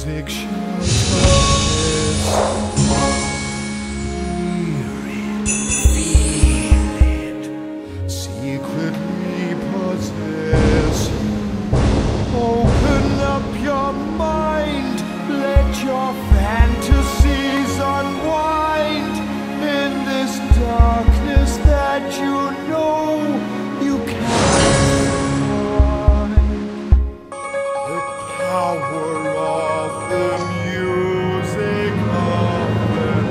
music shall come. Feel it, secretly possess you. Open up your mind, let your fantasies unwind in this darkness that you know you can't find. The power of the music of the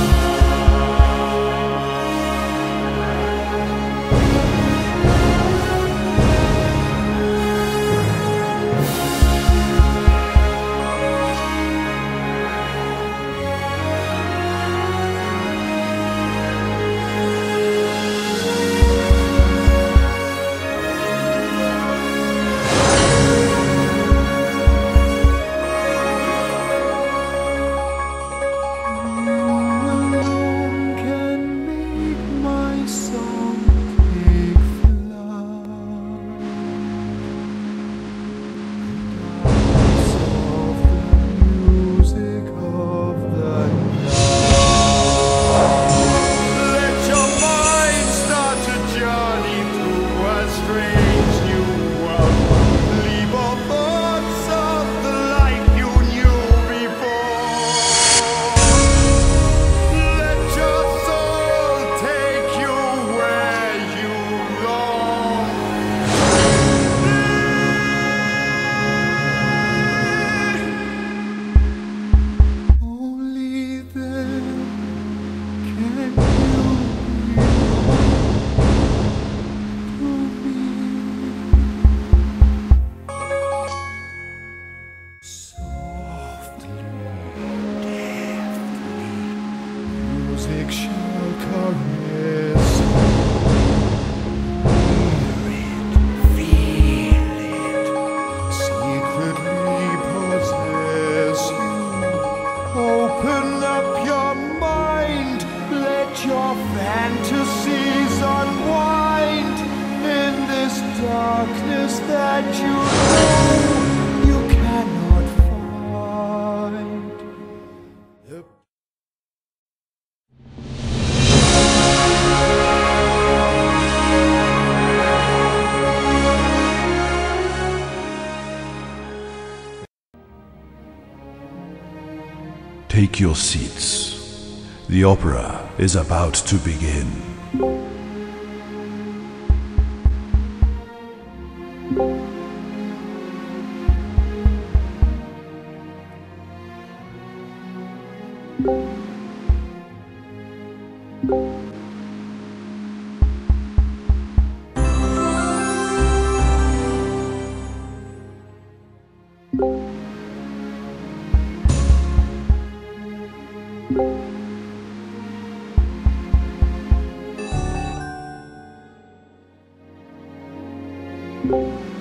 music shall caress. Hear it, feel it, secretly possess you. Open up your mind, let your fantasies unwind in this darkness that you know you cannot find. Take your seats. The opera is about to begin. Thank you.